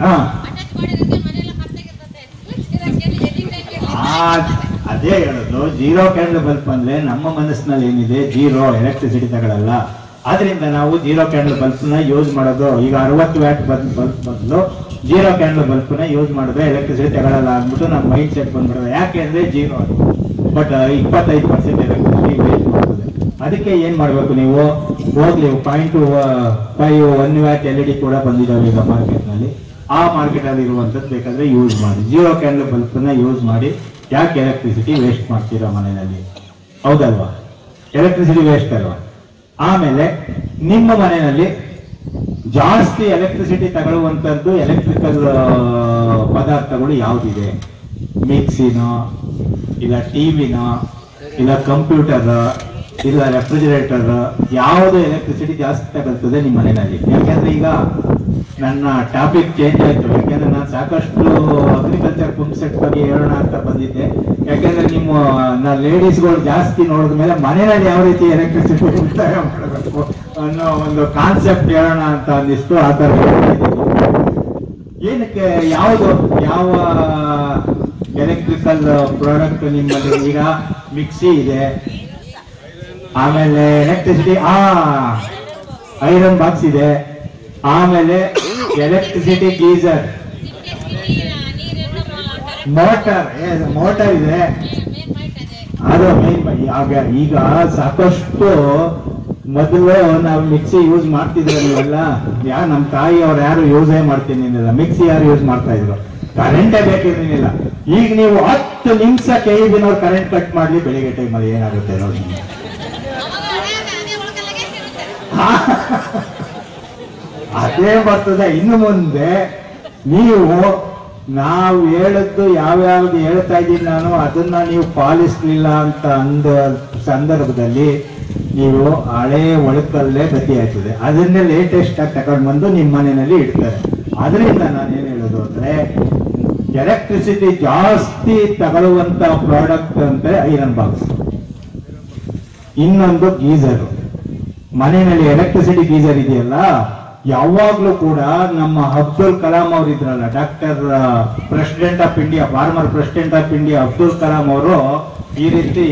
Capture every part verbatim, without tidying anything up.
ಹಾ ಅದೇ ಹೇಳೋದು, ಜೀರೋ ಕ್ಯಾಂಡಲ್ ಬಲ್ಬ್ ಅಂದ್ರೆ ನಮ್ಮ ಮನಸ್ಸಿನಲ್ಲಿ ಏನಿದೆ, ಜೀರೋ ಎಲೆಕ್ಟ್ರಿಸಿಟಿ ತಗೊಳ್ಳಲ್ಲ. ಆದ್ರಿಂದ ನಾವು ಜೀರೋ ಕ್ಯಾಂಡಲ್ ಬಲ್ಬ್ ನ ಯೂಸ್ ಮಾಡೋದು. ಈಗ ಅರವತ್ತು ವ್ಯಾಟ್ ಬಲ್ಬ್ ಬದಲು ಜೀರೋ ಕ್ಯಾಂಡಲ್ ಬಲ್ಬ್ ನ ಯೂಸ್ ಮಾಡಿದ್ರೆ ಎಲೆಕ್ಟ್ರಿಸಿಟಿ ತಗೊಳ್ಳಲ್ಲ ಅಂದ್ಬಿಟ್ಟು ನಮ್ಮ ಮೈಂಡ್ ಸೆಟ್ ಬಂದ್ಬಿಡೋದು. ಯಾಕೆ ಅಂದ್ರೆ ಜೀರೋ ಬಟ್ ಇಪ್ಪತ್ತೈದು ಪರ್ಸೆಂಟ್ ಎಲೆಕ್ಟ್ರಿಸಿಟಿ ವೇಸ್ಟ್ ಮಾಡ್ತದೆ. ಅದಕ್ಕೆ ಏನ್ ಮಾಡ್ಬೇಕು ನೀವು, ಹೋಗ್ಲಿ point five one watt L E D ಕೂಡ ಬಂದಿದ್ದಾವೆ ಈಗ ಮಾರ್ಕೆಟ್ ನಲ್ಲಿ. ಆ ಮಾರ್ಕೆಟ್ ಅಲ್ಲಿ ಇರುವಂತದ್ದು ಬೇಕಾದ್ರೆ ಯೂಸ್ ಮಾಡಿ. ಜೀರೋ ಕ್ಯಾಂಡಲ್ ಬಲ್ಬ್ ನ ಯೂಸ್ ಮಾಡಿ. ಯಾಕೆ ಎಲೆಕ್ಟ್ರಿಸಿಟಿ ವೇಸ್ಟ್ ಮಾಡ್ತೀರಾ ಮನೆಯಲ್ಲಿ? ಹೌದಲ್ವಾ? ಎಲೆಕ್ಟ್ರಿಸಿಟಿ ವೇಸ್ಟ್ ಅಲ್ವಾ? ಆಮೇಲೆ ನಿಮ್ಮ ಮನೆಯಲ್ಲಿ ಜಾಸ್ತಿ ಎಲೆಕ್ಟ್ರಿಸಿಟಿ ತಗೊಳ್ಳುವಂತದ್ದು ಎಲೆಕ್ಟ್ರಿಕಲ್ ಪದಾರ್ಥಗಳು ಯಾವ್ದಿದೆ? ಮಿಕ್ಸಿನೋ, ಇಲ್ಲ ಟಿವಿನೋ, ಇಲ್ಲ ಕಂಪ್ಯೂಟರ್, ಇಲ್ಲ ರೆಫ್ರಿಜರೇಟರ್, ಯಾವುದು ಎಲೆಕ್ಟ್ರಿಸಿಟಿ ಜಾಸ್ತಿ ತಗೊಳ್ತದೆ ನಿಮ್ಮ ಮನೆಯಲ್ಲಿ? ಯಾಕಂದ್ರೆ ಈಗ ನನ್ನ ಟಾಪಿಕ್ ಚೇಂಜ್ ಆಯ್ತು. ಯಾಕೆಂದ್ರೆ ನಾನು ಸಾಕಷ್ಟು ಅಗ್ರಿಕಲ್ಚರ್ ಪಂಪ್ ಸೆಟ್ ಬಗ್ಗೆ ಹೇಳೋಣ ಅಂತ ಬಂದಿದ್ದೆ. ಯಾಕೆಂದ್ರೆ ನಿಮ್ಮ ನಾ ಲೇಡೀಸ್ಗಳು ಜಾಸ್ತಿ ನೋಡಿದ ಮೇಲೆ ಮನೆಯಲ್ಲಿ ಯಾವ ರೀತಿ ಎಲೆಕ್ಟ್ರಿಸಿಟಿ ಉಳಿತಾಯ ಮಾಡಬೇಕು ಅನ್ನೋ ಒಂದು ಕಾನ್ಸೆಪ್ಟ್ ಹೇಳೋಣ ಅಂತ ಅಂದಿಷ್ಟು. ಆ ತರ ಏನಕ್ಕೆ, ಯಾವುದು ಯಾವ ಎಲೆಕ್ಟ್ರಿಕಲ್ ಪ್ರಾಡಕ್ಟ್ ನಿಮ್ಮಲ್ಲಿ? ಈಗ ಮಿಕ್ಸಿ ಇದೆ, ಆಮೇಲೆ ಎಲೆಕ್ಟ್ರಿಸಿಟಿ ಆ ಐರನ್ ಬಾಕ್ಸ್ ಇದೆ, ಆಮೇಲೆ ಎಲೆಕ್ಟ್ರಿಸಿಟಿ ಗೀಸರ್, ಮೋಟರ್ ಮೋಟರ್ ಇದೆ, ಅದು ಮೇನ್. ಆಗ ಈಗ ಸಾಕಷ್ಟು ಮೊದಲು ನಾವು ಮಿಕ್ಸಿ ಯೂಸ್ ಮಾಡ್ತಿದ್ರು ನೀವೆಲ್ಲ. ಯಾ ನಮ್ಮ ತಾಯಿ ಅವ್ರು ಯಾರು ಯೂಸೇ ಮಾಡ್ತೀನಿ ಮಿಕ್ಸಿ ಯಾರು ಯೂಸ್ ಮಾಡ್ತಾ ಇದ್ರು, ಕರೆಂಟೇ ಬೇಕಿರ್ಲಿಲ್ಲ. ಈಗ ನೀವು ಹತ್ತು ನಿಮಿಷ ಕೆ ಇ ಬಿನವ್ರು ಕರೆಂಟ್ ಕಟ್ ಮಾಡ್ಲಿ ಬೆಳಿಗ್ಗೆ ಟೈಮಲ್ಲಿ ಏನಾಗುತ್ತೆ ನೋಡಿ. ಅದೇ ಬರ್ತದೆ. ಇನ್ನು ಮುಂದೆ ನೀವು ನಾವು ಹೇಳದ್ದು ಯಾವ್ಯಾವ್ದು ಹೇಳ್ತಾ ಇದ್ದೀನಿ ನಾನು, ಅದನ್ನ ನೀವು ಪಾಲಿಸ್ಲಿಲ್ಲ ಅಂತ ಅಂದ ಸಂದರ್ಭದಲ್ಲಿ ನೀವು ಹಳೆ ಒಳಕಲ್ಲೇ ಗತಿ ಆಯ್ತದೆ. ಅದನ್ನೇ ಲೇಟೆಸ್ಟ್ ಆಗಿ ತಗೊಂಡು ಬಂದು ನಿಮ್ಮ ಮನೆಯಲ್ಲಿ ಇಡ್ತಾರೆ. ಅದರಿಂದ ನಾನು ಏನ್ ಹೇಳೋದು ಅಂದ್ರೆ, ಎಲೆಕ್ಟ್ರಿಸಿಟಿ ಜಾಸ್ತಿ ತಗೊಳ್ಳುವಂತ ಪ್ರಾಡಕ್ಟ್ ಅಂದ್ರೆ ಐರನ್ ಬಾಕ್ಸ್, ಇನ್ನೊಂದು ಗೀಸರ್. ಮನೆಯಲ್ಲಿ ಎಲೆಕ್ಟ್ರಿಸಿಟಿ ಗೀಸರ್ ಇದೆಯಲ್ಲ, ಯಾವಾಗ್ಲೂ ಕೂಡ ನಮ್ಮ ಅಬ್ದುಲ್ ಕಲಾಂ ಅವರು ಇದ್ರಲ್ಲ, doctor president of India, former president of India Abdul Kalam ಅವರು ಈ ರೀತಿ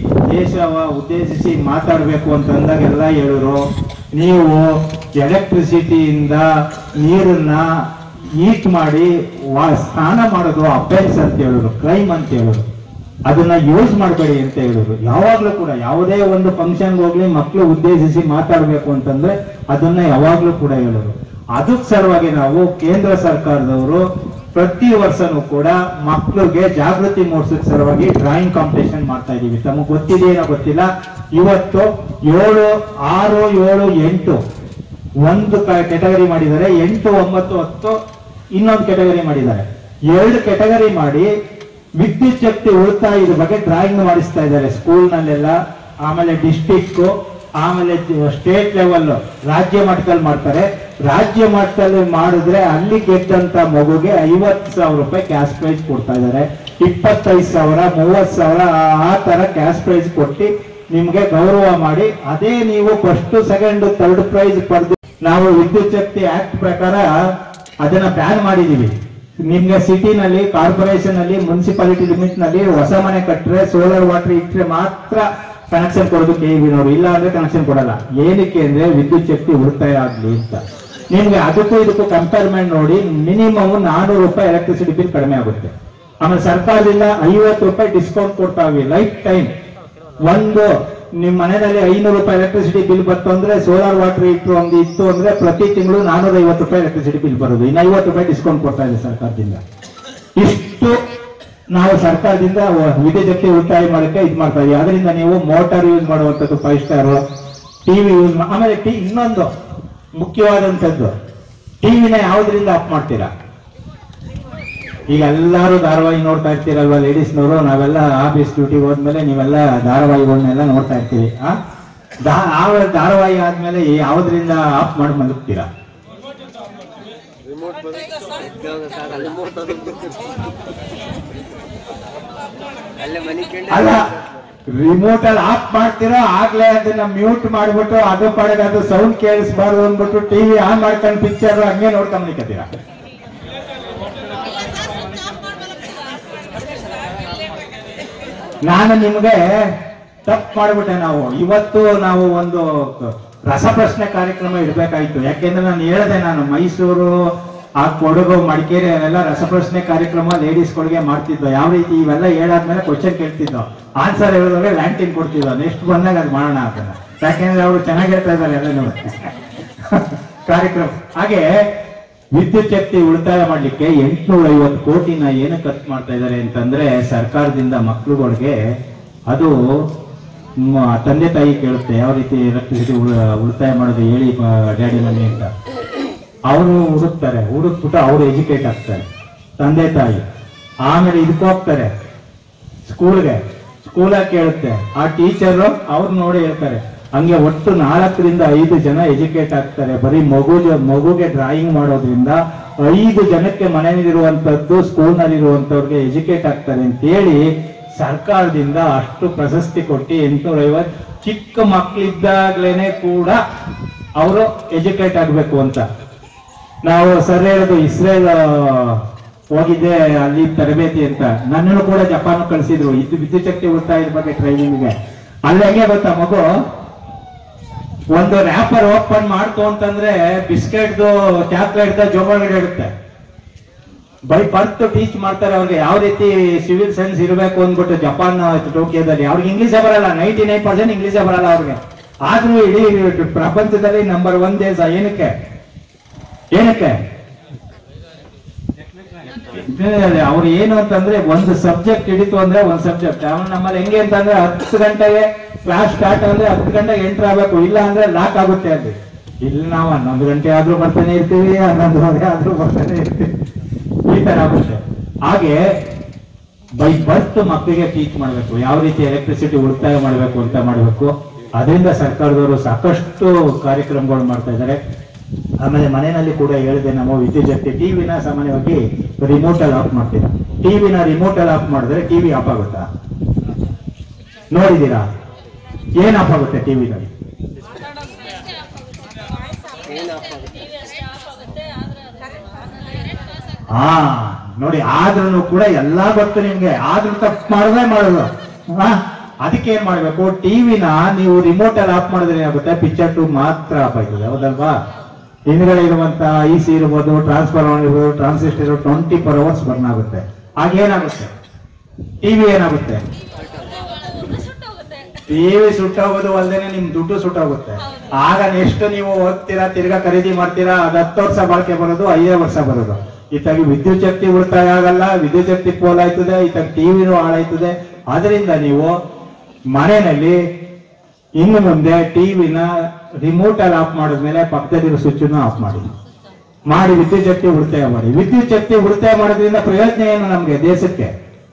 ದೇಶವ ಉದ್ದೇಶಿಸಿ ಮಾತಾಡಬೇಕು ಅಂತಂದಾಗೆಲ್ಲ ಹೇಳಿದ್ರು, ನೀವು ಎಲೆಕ್ಟ್ರಿಸಿಟಿಯಿಂದ ನೀರನ್ನ ಹೀಟ್ ಮಾಡಿ ಸ್ನಾನ ಮಾಡೋದು ಅಫೆನ್ಸ್ ಅಂತ ಹೇಳಿದ್ರು, ಕ್ರೈಮ್ ಅಂತ ಹೇಳಿದ್ರು. ಅದನ್ನ ಯೂಸ್ ಮಾಡಬೇಡಿ ಅಂತ ಹೇಳಿದ್ರು. ಯಾವಾಗ್ಲೂ ಕೂಡ ಯಾವುದೇ ಒಂದು ಫಂಕ್ಷನ್ ಹೋಗ್ಲಿ ಮಕ್ಕಳು ಉದ್ದೇಶಿಸಿ ಮಾತಾಡ್ಬೇಕು ಅಂತಂದ್ರೆ ಅದನ್ನ ಯಾವಾಗ್ಲೂ ಕೂಡ ಹೇಳಿದ್ರು. ಅದಕ್ಕೆ ಸಲುವಾಗಿ ನಾವು ಕೇಂದ್ರ ಸರ್ಕಾರದವರು ಪ್ರತಿ ವರ್ಷನೂ ಕೂಡ ಮಕ್ಕಳಿಗೆ ಜಾಗೃತಿ ಮೂಡಿಸೋಕೆ ಸಲುವಾಗಿ ಡ್ರಾಯಿಂಗ್ ಕಾಂಪಿಟೇಷನ್ ಮಾಡ್ತಾ ಇದೀವಿ. ತಮಗೆ ಗೊತ್ತಿದೆಯೇನೋ ಗೊತ್ತಿಲ್ಲ, ಇವತ್ತು ಏಳು ಆರು ಏಳು ಎಂಟು ಒಂದು ಕೆಟಗರಿ ಮಾಡಿದ್ದಾರೆ, ಎಂಟು ಒಂಬತ್ತು ಹತ್ತು ಇನ್ನೊಂದು ಕೆಟಗರಿ ಮಾಡಿದ್ದಾರೆ. ಎರಡು ಕೆಟಗರಿ ಮಾಡಿ ವಿದ್ಯುತ್ ಶಕ್ತಿ ಉಳಿತಾಯದ ಬಗ್ಗೆ ಡ್ರಾಯಿಂಗ್ ಮಾಡಿಸ್ತಾ ಇದ್ದಾರೆ ಸ್ಕೂಲ್ ನಲ್ಲೆಲ್ಲ. ಆಮೇಲೆ ಡಿಸ್ಟಿಕ್, ಆಮೇಲೆ ಸ್ಟೇಟ್ ಲೆವೆಲ್, ರಾಜ್ಯ ಮಟ್ಟದಲ್ಲಿ ಮಾಡ್ತಾರೆ. ರಾಜ್ಯ ಮಟ್ಟದಲ್ಲಿ ಮಾಡಿದ್ರೆ ಅಲ್ಲಿ ಗೆದ್ದಂತ ಮಗುಗೆ ಐವತ್ತು ಸಾವಿರ ರೂಪಾಯಿ ಕ್ಯಾಶ್ ಪ್ರೈಸ್ ಕೊಡ್ತಾ ಇದ್ದಾರೆ. ಇಪ್ಪತ್ತೈದು ಸಾವಿರ ಮೂವತ್ ಸಾವಿರ ಆ ತರ ಕ್ಯಾಶ್ ಪ್ರೈಸ್ ಕೊಟ್ಟು ನಿಮ್ಗೆ ಗೌರವ ಮಾಡಿ, ಅದೇ ನೀವು ಫಸ್ಟ್ ಸೆಕೆಂಡ್ ಥರ್ಡ್ ಪ್ರೈಸ್ ಪಡೆದು ನಾವು ವಿದ್ಯುತ್ ಶಕ್ತಿ ಆಕ್ಟ್ ಪ್ರಕಾರ ಅದನ್ನ ಬ್ಯಾನ್ ಮಾಡಿದೀವಿ. ನಿಮ್ಗೆ ಸಿಟಿನಲ್ಲಿ, ಕಾರ್ಪೊರೇಷನ್ ಅಲ್ಲಿ, ಮುನ್ಸಿಪಾಲಿಟಿ ಲಿಮಿಟ್ ನಲ್ಲಿ ಹೊಸ ಮನೆ ಕಟ್ಟರೆ ಸೋಲಾರ್ ವಾಟರ್ ಇಟ್ಟರೆ ಮಾತ್ರ ಕನೆಕ್ಷನ್ ಕೊಡೋದು ಕೆ ಇ ಬಿನವರು, ಇಲ್ಲ ಅಂದ್ರೆ ಕನೆಕ್ಷನ್ ಕೊಡಲ್ಲ. ಏನಕ್ಕೆ ಅಂದ್ರೆ ವಿದ್ಯುತ್ ಶಕ್ತಿ ಉಳಿತಾಯ ಆಗ್ಲಿ ಅಂತ. ನಿಮ್ಗೆ ಅದಕ್ಕೂ ಇದಕ್ಕೂ ಕಂಪೇರ್ ಮಾಡಿ ನೋಡಿ, ಮಿನಿಮಮ್ ನಾನೂರು ರೂಪಾಯಿ ಎಲೆಕ್ಟ್ರಿಸಿಟಿ ಬಿಲ್ ಕಡಿಮೆ ಆಗುತ್ತೆ. ಆಮೇಲೆ ಸರ್ಕಾರದಿಂದ ಐವತ್ತು ರೂಪಾಯಿ ಡಿಸ್ಕೌಂಟ್ ಕೊಡ್ತಾವೆ ಲೈಫ್ ಟೈಮ್. ಒಂದು ನಿಮ್ ಮನೆಯಲ್ಲಿ ಐನೂರು ರೂಪಾಯಿ ಎಲೆಕ್ಟ್ರಿಸಿಟಿ ಬಿಲ್ ಬಂತು ಅಂದ್ರೆ, ಸೋಲಾರ್ ವಾಟರ್ ಇಟ್ಟು ಒಂದು ಇತ್ತು ಅಂದ್ರೆ ಪ್ರತಿ ತಿಂಗಳು ನಾನೂರ ಐವತ್ತು ರೂಪಾಯಿ ಎಲೆಕ್ಟ್ರಿಸಿಟಿ ಬಿಲ್ ಬರೋದು. ಇನ್ನು ಐವತ್ತು ರೂಪಾಯಿ ಡಿಸ್ಕೌಂಟ್ ಕೊಡ್ತಾ ಇದೆ ಸರ್ಕಾರದಿಂದ. ಇಷ್ಟು ನಾವು ಸರ್ಕಾರದಿಂದ ವಿದ್ಯುತ್ ಶಕ್ತಿ ಉಳಿತಾಯ ಮಾಡಕ್ಕೆ ಇದು ಮಾಡ್ತಾ ಇದೀವಿ. ಅದರಿಂದ ನೀವು ಮೋಟಾರ್ ಯೂಸ್ ಮಾಡುವಂಥದ್ದು ಫೈವ್ ಸ್ಟಾರ್, ಟಿವಿ ಯೂಸ್, ಆಮೇಲೆ ಟಿ ಇನ್ನೊಂದು ಮುಖ್ಯವಾದಂಥದ್ದು, ಟಿವಿನ ಯಾವ್ದ್ರಿಂದ ಆಫ್ ಮಾಡ್ತೀರಾ? ಈಗ ಎಲ್ಲರೂ ಧಾರಾವಾಹಿ ನೋಡ್ತಾ ಇರ್ತೀರಲ್ವಾ ಲೇಡೀಸ್ನವರು, ನಾವೆಲ್ಲ ಆಫೀಸ್ ಡ್ಯೂಟಿಗೆ ಹೋದ್ಮೇಲೆ ನೀವೆಲ್ಲ ಧಾರಾವಾಹಿಗಳನ್ನೆಲ್ಲ ನೋಡ್ತಾ ಇರ್ತೀವಿ. ಆ ಧಾರಾವಾಹಿ ಆದ್ಮೇಲೆ ಯಾವ್ದ್ರಿಂದ ಆಫ್ ಮಾಡಿ ಮಲಗ್ತೀರಾ? ಅಲ್ಲ, ರಿಮೋಟ್ ಅಲ್ಲಿ ಆಫ್ ಮಾಡ್ತೀರೋ ಆಗ್ಲೇ ಅದನ್ನ ಮ್ಯೂಟ್ ಮಾಡ್ಬಿಟ್ಟು ಅದು ಪಡೆದ ಅದು ಸೌಂಡ್ ಕೇಳಿಸ್ಬಾರ್ದು ಅಂದ್ಬಿಟ್ಟು ಟಿವಿ ಆನ್ ಮಾಡ್ಕೊಂಡು ಪಿಕ್ಚರ್ ಹಂಗೆ ನೋಡ್ಕೊಂಡ್ಲಿಕ್ಕತ್ತೀರಾ? ನಾನು ನಿಮ್ಗೆ ತಪ್ಪು ಮಾಡ್ಬಿಟ್ಟೆ. ನಾವು ಇವತ್ತು ನಾವು ಒಂದು ರಸಪ್ರಶ್ನೆ ಕಾರ್ಯಕ್ರಮ ಇಡ್ಬೇಕಾಯ್ತು. ಯಾಕೆಂದ್ರೆ ನಾನು ಹೇಳಿದೆ, ನಾನು ಮೈಸೂರು ಆ ಕೊಡಗು ಮಡಿಕೇರಿ ಅಲ್ಲೆಲ್ಲ ರಸಪ್ರಶ್ನೆ ಕಾರ್ಯಕ್ರಮ ಲೇಡೀಸ್ಗಳಿಗೆ ಮಾಡ್ತಿದ್ದೋ. ಯಾವ ರೀತಿ ಇವೆಲ್ಲ ಹೇಳಾದ್ಮೇಲೆ ಕ್ವಶನ್ ಕೇಳ್ತಿದ್ದೋ, ಆನ್ಸರ್ ಹೇಳಿದ್ರೆ ಲ್ಯಾಂಟಿನ್ ಕೊಡ್ತಿದ್ದೋ. ನೆಕ್ಸ್ಟ್ ಬಂದಾಗ ಅದು ಮಾಡೋಣ ಅಂತ. ಯಾಕೆಂದ್ರೆ ಅವರು ಚೆನ್ನಾಗಿ ಹೇಳ್ತಾ ಇದ್ದಾರೆ ಎಲ್ಲ ಕಾರ್ಯಕ್ರಮ. ಹಾಗೆ ವಿದ್ಯುತ್ ಶಕ್ತಿ ಉಳಿತಾಯ ಮಾಡ್ಲಿಕ್ಕೆ ಎಂಟುನೂರ ಐವತ್ತು ಕೋಟಿನ ಏನು ಖರ್ಚು ಮಾಡ್ತಾ ಇದ್ದಾರೆ ಅಂತಂದ್ರೆ ಸರ್ಕಾರದಿಂದ ಮಕ್ಳುಗಳಿಗೆ ಅದು ತಂದೆ ತಾಯಿ ಕೇಳುತ್ತೆ ಯಾವ ರೀತಿ ಎಲೆಕ್ಟ್ರಿಸಿಟಿ ಉಳಿತಾಯ ಮಾಡೋದು ಹೇಳಿ ಡ್ಯಾಡಿ ಮಮ್ಮಿ ಅಂತ. ಅವರು ಹುಡುಕ್ತಾರೆ, ಹುಡುಕ್ಬಿಟ್ಟು ಅವ್ರು ಎಜುಕೇಟ್ ಆಗ್ತಾರೆ ತಂದೆ ತಾಯಿ. ಆಮೇಲೆ ಇದಕ್ಕೆ ಹೋಗ್ತಾರೆ ಸ್ಕೂಲ್ಗೆ, ಸ್ಕೂಲಾಗಿ ಕೇಳುತ್ತೆ ಆ ಟೀಚರು ಅವ್ರು ನೋಡಿ ಹೇಳ್ತಾರೆ. ಹಂಗೆ ಒಟ್ಟು ನಾಲ್ಕರಿಂದ ಐದು ಜನ ಎಜುಕೇಟ್ ಆಗ್ತಾರೆ. ಬರೀ ಮಗು ಮಗುಗೆ ಡ್ರಾಯಿಂಗ್ ಮಾಡೋದ್ರಿಂದ ಐದು ಜನಕ್ಕೆ ಮನೆಯಲ್ಲಿರುವಂತದ್ದು ಸ್ಕೂಲ್ನಲ್ಲಿರುವಂತವ್ರಿಗೆ ಎಜುಕೇಟ್ ಆಗ್ತಾರೆ ಅಂತೇಳಿ ಸರ್ಕಾರದಿಂದ ಅಷ್ಟು ಪ್ರಶಸ್ತಿ ಕೊಟ್ಟು ಎಂಟುನೂರ ಐವತ್ತು ಚಿಕ್ಕ ಮಕ್ಕಳಿದ್ದಾಗ್ಲೇನೆ ಕೂಡ ಅವರು ಎಜುಕೇಟ್ ಆಗ್ಬೇಕು ಅಂತ. ನಾವು ಸರ್ ಹೇಳೋದು ಇಸ್ರೇಲ್ ಹೋಗಿದ್ದೆ ಅಲ್ಲಿ ತರಬೇತಿ ಅಂತ. ನನ್ನನ್ನು ಕೂಡ ಜಪಾನ್ ಕಳಿಸಿದ್ರು ಇದು ವಿದ್ಯುತ್ ಶಕ್ತಿ ಉಳಿತಾಯದ ಬಗ್ಗೆ ಟ್ರೈನಿಂಗ್ಗೆ. ಅಲ್ಲಿ ಹೆಂಗೆ ಗೊತ್ತಾ, ಮಗು ಒಂದು ರ್ಯಾಪರ್ ಓಪನ್ ಮಾಡ್ತು ಅಂತಂದ್ರೆ ಬಿಸ್ಕೆಟ್ದು ಚಾಕ್ಲೇಟ್ ಜೋಬೊಳಗಡೆ ಇಡುತ್ತೆ. ಬೈ ಬರ್ತ್ ಟೀಚ್ ಮಾಡ್ತಾರೆ ಅವ್ರಿಗೆ ಯಾವ ರೀತಿ ಸಿವಿಲ್ ಸೈನ್ಸ್ ಇರಬೇಕು ಅಂದ್ಬಿಟ್ಟು ಜಪಾನ್ ಟೋಕಿಯೋದಲ್ಲಿ. ಅವ್ರಿಗೆ ಇಂಗ್ಲೀಷೇ ಬರಲ್ಲ, ನೈಂಟಿ ನೈನ್ ಪರ್ಸೆಂಟ್ ಇಂಗ್ಲೀಷೇ ಬರಲ್ಲ ಅವ್ರಿಗೆ. ಆದ್ರೂ ಇಡೀ ಪ್ರಪಂಚದಲ್ಲಿ ನಂಬರ್ ಒನ್ ದೇಶ. ಏನಕ್ಕೆ ಏನಕ್ಕೆ ಅವ್ರು ಏನು ಅಂತಂದ್ರೆ ಒಂದು ಸಬ್ಜೆಕ್ಟ್ ಹಿಡಿತು ಅಂದ್ರೆ ಒಂದ್ ಸಬ್ಜೆಕ್ಟ್. ಅವನು ನಮ್ಮಲ್ಲಿ ಹೆಂಗೆ ಅಂತಂದ್ರೆ ಹತ್ತು ಗಂಟೆಗೆ ಕ್ಲಾಸ್ ಸ್ಟಾರ್ಟ್ ಅಂದ್ರೆ ಹತ್ತು ಗಂಟೆಗೆ ಎಂಟರ್ ಆಗ್ಬೇಕು, ಇಲ್ಲ ಅಂದ್ರೆ ಲಾಕ್ ಆಗುತ್ತೆ ಅಲ್ಲಿ. ಇಲ್ಲಿ ನಾವು ಹನ್ನೊಂದು ಗಂಟೆ ಆದ್ರೂ ಬರ್ತಾನೆ ಇರ್ತೀವಿ, ಹನ್ನೊಂದುವರೆ ಆದ್ರೂ ಬರ್ತಾನೆ ಇರ್ತೀವಿ, ಈ ತರ ಆಗುತ್ತೆ. ಹಾಗೆ ಬೈ ಬರ್ತ್ ಮಕ್ಕಳಿಗೆ ಟೀಚ್ ಮಾಡ್ಬೇಕು ಯಾವ ರೀತಿ ಎಲೆಕ್ಟ್ರಿಸಿಟಿ ಉಳಿತಾಯ ಮಾಡ್ಬೇಕು ಅಂತ ಮಾಡ್ಬೇಕು. ಅದರಿಂದ ಸರ್ಕಾರದವರು ಸಾಕಷ್ಟು ಕಾರ್ಯಕ್ರಮಗಳು ಮಾಡ್ತಾ ಇದ್ದಾರೆ. ಆಮೇಲೆ ಮನೆಯಲ್ಲಿ ಕೂಡ ಹೇಳಿದೆ, ನಮ್ಮ ವಿದ್ಯುತ್ ಶಕ್ತಿ ಟಿವಿನ ಸಾಮಾನ್ಯವಾಗಿ ರಿಮೋಟ್ ಅಲ್ಲಿ ಆಫ್ ಮಾಡ್ತೀರಾ. ಟಿವಿನ ರಿಮೋಟ್ ಅಲ್ಲಿ ಆಫ್ ಮಾಡಿದ್ರೆ ಟಿವಿ ಆಫ್ ಆಗುತ್ತಾ ನೋಡಿದೀರಾ? ಏನ್ ಆಫ್ ಆಗುತ್ತೆ ಟಿವಿನಲ್ಲಿ? ಹಾ ನೋಡಿ, ಆದ್ರೂ ಕೂಡ ಎಲ್ಲಾ ಗೊತ್ತು ನಿಮ್ಗೆ, ಆದ್ರೂ ತಪ್ಪು ಮಾಡಿದ್ರೆ ಮಾಡೋದು. ಅದಕ್ಕೆ ಏನ್ ಮಾಡ್ಬೇಕು, ಟಿವಿನ ನೀವು ರಿಮೋಟ್ ಅಲ್ಲಿ ಆಫ್ ಮಾಡಿದ್ರೆ ಏನಾಗುತ್ತೆ, ಪಿಕ್ಚರ್ ಟು ಮಾತ್ರ ಆಫ್ ಆಯ್ತದೆ, ಹೌದಲ್ವಾ? ಹಿಂದ್ಗಡೆ ಇರುವಂತ ಐ ಸಿ ಇರ್ಬೋದು, ಟ್ರಾನ್ಸ್ಫಾರ್ಮರ್ ಇರ್ಬೋದು, transistor twenty four hours burn ಆಗುತ್ತೆ. ಆಗೇನಾಗುತ್ತೆ, ಟಿವಿ ಏನಾಗುತ್ತೆ, ಟಿವಿ ಸುಟ್ಟೋಗೋದು ಅಲ್ದೇನೆ ನಿಮ್ ದುಡ್ಡು ಸುಟ್ಟೋಗುತ್ತೆ. ಆಗ ನೆಕ್ಸ್ಟ್ ನೀವು ಹೋಗ್ತೀರಾ, ತಿರ್ಗಾ ಖರೀದಿ ಮಾಡ್ತೀರಾ, ಅದ್ ಹತ್ತು ವರ್ಷ ಬಾಳಿಕೆ ಬರೋದು, ಐದೇ ವರ್ಷ ಬರೋದು. ಇತ್ತಾಗಿ ವಿದ್ಯುತ್ ಶಕ್ತಿ ಉಳಿತಾಯ ಆಗಲ್ಲ, ವಿದ್ಯುತ್ ಶಕ್ತಿ ಪೋಲ್ ಆಯ್ತದೆ, ಇತ್ತಾಗ ಟಿವಿನೂ ಹಾಳಾಯ್ತದೆ. ಅದರಿಂದ ನೀವು ಮನೆಯಲ್ಲಿ ಇನ್ನು ಮುಂದೆ ಟಿವಿನ ರಿಮೋಟ್ ಅಲ್ಲಿ ಆಫ್ ಮಾಡಿದ್ಮೇಲೆ ಪಕ್ಕದಲ್ಲಿರೋ ಸ್ವಿಚ್ ಆಫ್ ಮಾಡಿ ಮಾಡಿ ವಿದ್ಯುತ್ ಶಕ್ತಿ ಉಳಿತಾಯ ಮಾಡಿ. ವಿದ್ಯುತ್ ಶಕ್ತಿ ಉಳಿತಾಯ ಮಾಡೋದ್ರಿಂದ ಪ್ರಯೋಜನ ಏನು ನಮ್ಗೆ ದೇಶಕ್ಕೆ?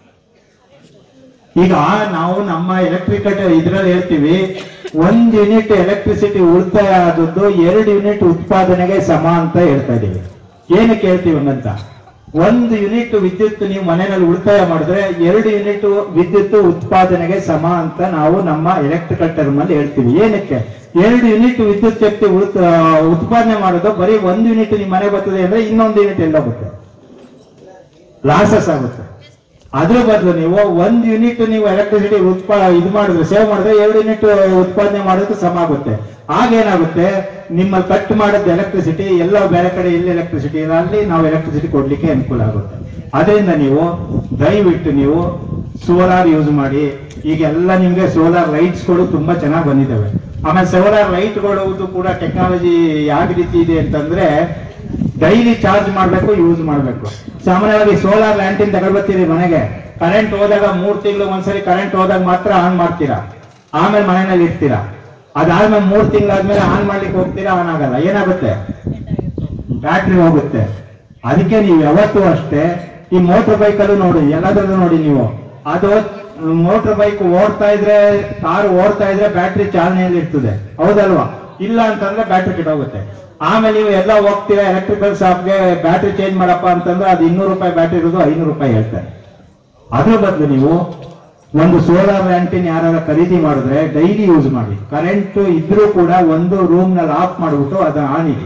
ಈಗ ನಾವು ನಮ್ಮ ಎಲೆಕ್ಟ್ರಿಕಲ್ ಇದ್ರಲ್ಲಿ ಹೇಳ್ತೀವಿ, ಒಂದ್ ಯೂನಿಟ್ ಎಲೆಕ್ಟ್ರಿಸಿಟಿ ಉಳಿತಾಯ ಆದದ್ದು ಎರಡು ಯೂನಿಟ್ ಉತ್ಪಾದನೆಗೆ ಸಮ ಅಂತ ಹೇಳ್ತಾ ಇದೀವಿ. ಏನಕ್ಕೆ ಹೇಳ್ತೀವಿ ಹಂಗಂತ, ಒಂದು ಯೂನಿಟ್ ವಿದ್ಯುತ್ ನೀವು ಮನೆಯಲ್ಲಿ ಉಳಿತಾಯ ಮಾಡಿದ್ರೆ ಎರಡು ಯೂನಿಟ್ ವಿದ್ಯುತ್ ಉತ್ಪಾದನೆಗೆ ಸಮ ಅಂತ ನಾವು ನಮ್ಮ ಎಲೆಕ್ಟ್ರಿಕಲ್ ಟರ್ಮ್ ಅಲ್ಲಿ ಹೇಳ್ತೀವಿ. ಏನಕ್ಕೆ? ಎರಡು ಯೂನಿಟ್ ವಿದ್ಯುತ್ ಶಕ್ತಿ ಉತ್ಪಾದನೆ ಮಾಡೋದು ಬರೀ ಒಂದು ಯೂನಿಟ್ ನಿಮ್ ಮನೆ ಬರ್ತದೆ ಅಂದ್ರೆ ಇನ್ನೊಂದು ಯೂನಿಟ್ ಎಲ್ಲ ಹೋಗುತ್ತೆ, ಲಾಸಸ್ ಆಗುತ್ತೆ. ಅದ್ರ ಬದಲು ನೀವು ಒಂದ್ ಯೂನಿಟ್ ನೀವು ಎಲೆಕ್ಟ್ರಿಸಿಟಿ ಉತ್ಪಾ ಇದು ಮಾಡಿದ್ರೆ ಸೇವ್ ಮಾಡಿದ್ರೆ ಎರಡು ಯೂನಿಟ್ ಉತ್ಪಾದನೆ ಮಾಡೋದಕ್ಕೆ ಸಮ ಆಗುತ್ತೆ. ಆಗೇನಾಗುತ್ತೆ, ನಿಮ್ಮ ಕಟ್ ಮಾಡಿದ ಎಲೆಕ್ಟ್ರಿಸಿಟಿ ಎಲ್ಲ ಬೇರೆ ಕಡೆ ಎಲ್ಲಿ ಎಲೆಕ್ಟ್ರಿಸಿಟಿ ಇದೆ ಅಲ್ಲಿ ನಾವು ಎಲೆಕ್ಟ್ರಿಸಿಟಿ ಕೊಡ್ಲಿಕ್ಕೆ ಅನುಕೂಲ ಆಗುತ್ತೆ. ಅದರಿಂದ ನೀವು ದಯವಿಟ್ಟು ನೀವು ಸೋಲಾರ್ ಯೂಸ್ ಮಾಡಿ. ಈಗೆಲ್ಲ ನಿಮ್ಗೆ ಸೋಲಾರ್ ಲೈಟ್ಸ್ ಗಳು ತುಂಬಾ ಚೆನ್ನಾಗಿ ಬಂದಿದ್ದಾವೆ. ಆಮೇಲೆ ಸೋಲಾರ್ ಲೈಟ್ ಗಳು ಕೂಡ ಟೆಕ್ನಾಲಜಿ ಯಾವ ರೀತಿ ಇದೆ ಅಂತಂದ್ರೆ ಡೈಲಿ ಚಾರ್ಜ್ ಮಾಡ್ಬೇಕು, ಯೂಸ್ ಮಾಡ್ಬೇಕು. ಸಾಮಾನ್ಯವಾಗಿ ಸೋಲಾರ್ ಲ್ಯಾಂಟಿನ್ ತಗೊಳ್ಬರ್ತೀರಿ ಮನೆಗೆ, ಕರೆಂಟ್ ಹೋದಾಗ ಮೂರ್ ತಿಂಗಳು ಒಂದ್ಸರಿ ಕರೆಂಟ್ ಹೋದಾಗ ಮಾತ್ರ ಆನ್ ಮಾಡ್ತೀರಾ, ಆಮೇಲೆ ಮನೆಯಲ್ಲಿ ಇರ್ತೀರಾ. ಅದಾದ್ಮೇಲೆ ಮೂರ್ ತಿಂಗಳಾದ್ಮೇಲೆ ಆನ್ ಮಾಡ್ಲಿಕ್ಕೆ ಹೋಗ್ತೀರಾ, ಆನ್ ಆಗಲ್ಲ. ಏನಾಗುತ್ತೆ, ಬ್ಯಾಟ್ರಿ ಹೋಗುತ್ತೆ. ಅದಕ್ಕೆ ನೀವು ಯಾವತ್ತೂ ಅಷ್ಟೇ ಈ ಮೋಟರ್ ಬೈಕ್ ಅಲ್ಲೂ ನೋಡಿ, ಎಲ್ಲದರಲ್ಲೂ ನೋಡಿ ನೀವು, ಅದು ಮೋಟರ್ ಬೈಕ್ ಓಡ್ತಾ ಇದ್ರೆ, ಕಾರು ಓಡ್ತಾ ಇದ್ರೆ ಬ್ಯಾಟ್ರಿ ಚಾಲನೆಯಲ್ಲಿ ಇರ್ತದೆ, ಹೌದಲ್ವಾ? ಇಲ್ಲ ಅಂತಂದ್ರೆ ಬ್ಯಾಟ್ರಿ ಕೆಟ್ಟೋಗುತ್ತೆ. ಆಮೇಲೆ ನೀವು ಎಲ್ಲ ಹೋಗ್ತೀರಾ ಎಲೆಕ್ಟ್ರಿಕಲ್ ಶಾಪ್ಗೆ, ಬ್ಯಾಟ್ರಿ ಚೇಂಜ್ ಮಾಡಪ್ಪ ಅಂತಂದ್ರೆ ಅದು ಇನ್ನೂರು ರೂಪಾಯಿ ಬ್ಯಾಟ್ರಿ ಇರೋದು ಐನೂರು ರೂಪಾಯಿ ಹೇಳ್ತಾರೆ. ಅದ್ರ ಬದಲು ನೀವು ಒಂದು ಸೋಲಾರ್ ಲ್ಯಾಂಟಿನ್ ಯಾರು ಖರೀದಿ ಮಾಡಿದ್ರೆ ಡೈಲಿ ಯೂಸ್ ಮಾಡಿ. ಕರೆಂಟ್ ಇದ್ರೂ ಕೂಡ ಒಂದು ರೂಮ್ ನಲ್ಲಿ ಆಫ್ ಮಾಡ್ಬಿಟ್ಟು ಅದನ್ನ ಆನ್ ಇಡಿ.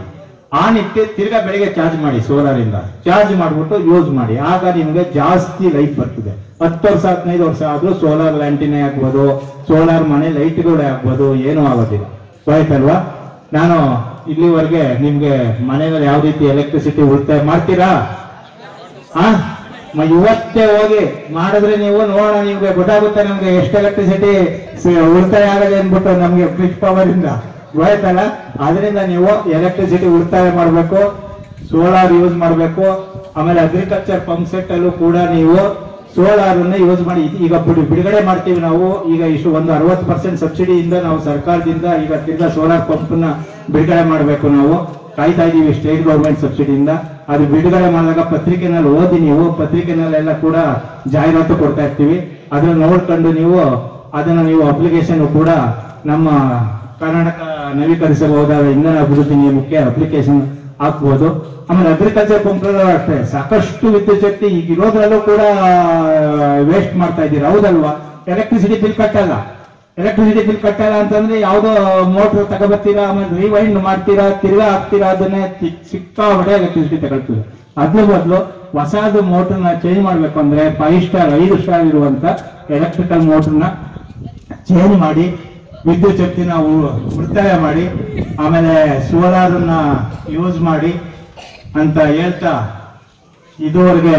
ಆನ್ ಇಟ್ಟು ತಿರ್ಗಾ ಬೆಳಿಗ್ಗೆ ಚಾರ್ಜ್ ಮಾಡಿ ಸೋಲಾರ್ ಇಂದ ಚಾರ್ಜ್ ಮಾಡ್ಬಿಟ್ಟು ಯೂಸ್ ಮಾಡಿ. ಆಗ ನಿಮ್ಗೆ ಜಾಸ್ತಿ ಲೈಟ್ ಬರ್ತದೆ. ಹತ್ತು ವರ್ಷ ಹದಿನೈದು ವರ್ಷ ಆದ್ರೂ ಸೋಲಾರ್ ಲ್ಯಾಂಟಿನೇ ಆಗ್ಬೋದು, ಸೋಲಾರ್ ಮನೆ ಲೈಟ್ಗಳೇ ಆಗ್ಬೋದು, ಏನೂ ಆಗೋದಿಲ್ಲ. ಆಯ್ತಲ್ವಾ? ನಾನು ಇಲ್ಲಿವರೆಗೆ ನಿಮ್ಗೆ ಮನೆಯಲ್ಲಿ ಯಾವ ರೀತಿ ಎಲೆಕ್ಟ್ರಿಸಿಟಿ ಉಳಿತಾಯ ಮಾಡ್ತೀರಾ? ಆ ಇವತ್ತೇ ಹೋಗಿ ಮಾಡಿದ್ರೆ ನೀವು ನೋಡೋಣ, ನಿಮ್ಗೆ ಗೊತ್ತಾಗುತ್ತೆ ನಮ್ಗೆ ಎಷ್ಟು ಎಲೆಕ್ಟ್ರಿಸಿಟಿ ಉಳಿತಾಯ ಆಗದೆ ಅಂದ್ಬಿಟ್ಟು ನಮ್ಗೆ ಫ್ರಿಜ್ ಪವರ್ ಇಂದ. ಗೊತ್ತಾಯ್ತಲ್ಲ? ಅದರಿಂದ ನೀವು ಎಲೆಕ್ಟ್ರಿಸಿಟಿ ಉಳಿತಾಯ ಮಾಡಬೇಕು, ಸೋಲಾರ್ ಯೂಸ್ ಮಾಡಬೇಕು. ಆಮೇಲೆ ಅಗ್ರಿಕಲ್ಚರ್ ಪಂಪ್ ಸೆಟ್ ಅಲ್ಲೂ ಕೂಡ ನೀವು ಸೋಲಾರ್ ಅನ್ನ ಯೂಸ್ ಮಾಡಿ. ಈಗ ಬಿಡುಗಡೆ ಮಾಡ್ತೀವಿ ನಾವು. ಈಗ ಇಷ್ಟು ಒಂದು ಅರವತ್ತು ಪರ್ಸೆಂಟ್ ಸಬ್ಸಿಡಿಯಿಂದ ನಾವು ಸರ್ಕಾರದಿಂದ ಈಗ ತಿರ್ಗಾ ಸೋಲಾರ್ ಪಂಪ್ ನ ಬಿಡುಗಡೆ ಮಾಡಬೇಕು. ನಾವು ಕಾಯ್ತಾ ಇದೀವಿ ಸ್ಟೇಟ್ ಗೌರ್ಮೆಂಟ್ ಸಬ್ಸಿಡಿಯಿಂದ. ಅದು ಬಿಡುಗಡೆ ಮಾಡಿದಾಗ ಪತ್ರಿಕೆನಲ್ಲಿ ಓದಿ, ನೀವು ಪತ್ರಿಕೆನಲ್ಲೆಲ್ಲ ಕೂಡ ಜಾಹೀರಾತು ಕೊಡ್ತಾ ಇರ್ತೀವಿ. ಅದನ್ನ ನೋಡ್ಕೊಂಡು ನೀವು ಅದನ್ನ ನೀವು ಅಪ್ಲಿಕೇಶನ್ ಕೂಡ ನಮ್ಮ ಕರ್ನಾಟಕ ನವೀಕರಿಸಬಹುದಾದ ಇಂಧನ ಅಭಿವೃದ್ಧಿ ನಿಯಮಕ್ಕೆ ಅಪ್ಲಿಕೇಶನ್ ಹಾಕ್ಬೋದು. ಆಮೇಲೆ ಅಗ್ರಿಕಲ್ಚರ್ ಪಂಪ್ ಅಷ್ಟೇ ಸಾಕಷ್ಟು ವಿದ್ಯುತ್ ಶಕ್ತಿ ಈಗ ಇರೋದ್ರಲ್ಲೂ ಕೂಡ ವೇಸ್ಟ್ ಮಾಡ್ತಾ ಇದ್ದೀರಾ, ಹೌದಲ್ವಾ? ಎಲೆಕ್ಟ್ರಿಸಿಟಿ ಬಿಲ್ ಕಟ್ಟಲ್ಲ. ಎಲೆಕ್ಟ್ರಿಸಿಟಿ ಬಿಲ್ ಕಟ್ಟಲ್ಲ ಅಂತಂದ್ರೆ ಯಾವ್ದೋ ಮೋಟರ್ ತಗೋಬರ್ತೀರಾ, ಆಮೇಲೆ ರಿವೈಂಡ್ ಮಾಡ್ತೀರಾ, ತಿರ್ಗಾ ಹಾಕ್ತೀರಾ, ಅದನ್ನೇ ಸಿಕ್ಕಾಪಟ್ಟೆ ಎಲೆಕ್ಟ್ರಿಸಿಟಿ ತಗೊಳ್ತೀವಿ. ಅದ್ರ ಬದಲು ಹೊಸದು ಮೋಟರ್ನ ಚೇಂಜ್ ಮಾಡ್ಬೇಕು ಅಂದ್ರೆ ಫೈವ್ ಸ್ಟಾರ್ ಐದು ಸ್ಟಾರ್ ಇರುವಂತ ಎಲೆಕ್ಟ್ರಿಕಲ್ ಮೋಟರ್ನ ಚೇಂಜ್ ಮಾಡಿ ವಿದ್ಯುತ್ ಶಕ್ತಿನ ಉಳಿತಾಯ ಮಾಡಿ ಆಮೇಲೆ ಸೋಲಾರ್ನ ಯೂಸ್ ಮಾಡಿ ಅಂತ ಹೇಳ್ತಾ, ಇದುವರೆಗೆ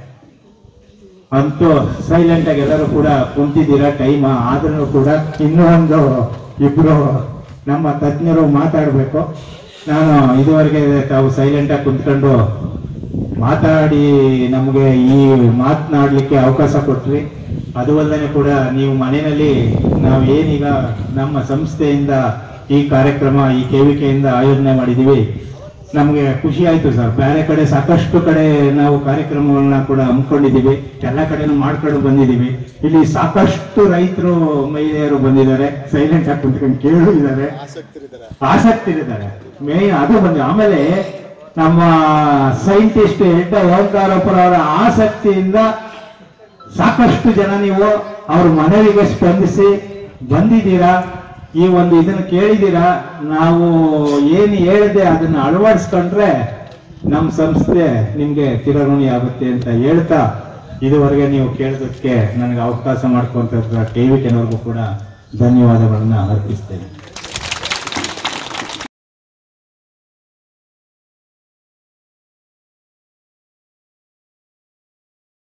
ಅಂತೂ ಸೈಲೆಂಟ್ ಆಗಿ ಎಲ್ಲರೂ ಕೂಡ ಕುಂತಿದ್ದೀರಾ. ಟೈಮ್ ಆದ್ರೂ ಕೂಡ ಇನ್ನೂ ಒಂದು ಇಬ್ರು ನಮ್ಮ ತಜ್ಞರು ಮಾತಾಡಬೇಕು. ನಾನು ಇದುವರೆಗೆ ತಾವು ಸೈಲೆಂಟ್ ಆಗಿ ಕುಂತ್ಕೊಂಡು ಮಾತಾಡಿ ನಮಗೆ ಈ ಮಾತನಾಡ್ಲಿಕ್ಕೆ ಅವಕಾಶ ಕೊಟ್ರಿ. ಅದು ಅಲ್ಲದೆ ಕೂಡ ನೀವು ಮನೆಯಲ್ಲಿ ನಾವು ಏನೀಗ ನಮ್ಮ ಸಂಸ್ಥೆಯಿಂದ ಈ ಕಾರ್ಯಕ್ರಮ ಈ ಕೇವಿಕೆಯಿಂದ ಆಯೋಜನೆ ಮಾಡಿದೀವಿ, ನಮ್ಗೆ ಖುಷಿ ಆಯ್ತು ಸರ್. ಬೇರೆ ಕಡೆ ಸಾಕಷ್ಟು ಕಡೆ ನಾವು ಕಾರ್ಯಕ್ರಮಗಳನ್ನ ಕೂಡ ಹಮ್ಮಿಕೊಂಡಿದ್ದೀವಿ, ಎಲ್ಲ ಕಡೆನೂ ಮಾಡ್ಕೊಂಡು ಬಂದಿದ್ದೀವಿ. ಇಲ್ಲಿ ಸಾಕಷ್ಟು ರೈತರು ಮಹಿಳೆಯರು ಬಂದಿದ್ದಾರೆ, ಸೈಲೆಂಟ್ ಆಗಿ ಕುಂತ್ಕೊಂಡು ಕೇಳಿದ್ದಾರೆ, ಆಸಕ್ತಿ ಇದ್ದಾರೆ ಮೇನ್ ಅದು ಬಂದ. ಆಮೇಲೆ ನಮ್ಮ ಸೈಂಟಿಸ್ಟ್ ಹೆಡ್ ಓಂಕಾರಪ್ಪರ ಅವರ ಆಸಕ್ತಿಯಿಂದ ಸಾಕಷ್ಟು ಜನ ನೀವು ಅವ್ರ ಮನವಿಗೆ ಸ್ಪಂದಿಸಿ ಬಂದಿದ್ದೀರಾ. ಈ ಒಂದು ಇದನ್ನು ಕೇಳಿದ್ದೀರಾ. ನಾವು ಏನು ಹೇಳಿದೆ ಅದನ್ನ ಅಳವಡಿಸ್ಕೊಂಡ್ರೆ ನಮ್ಮ ಸಂಸ್ಥೆ ನಿಮ್ಗೆ ಚಿರಋಣಿ ಆಗುತ್ತೆ ಅಂತ ಹೇಳ್ತಾ, ಇದುವರೆಗೆ ನೀವು ಕೇಳೋದಕ್ಕೆ ನನಗೆ ಅವಕಾಶ ಮಾಡ್ಕೊಂತ ಟಿವಿ ಕೆನವರೆಗೂ ಕೂಡ ಧನ್ಯವಾದಗಳನ್ನ ಅರ್ಪಿಸ್ತೇನೆ.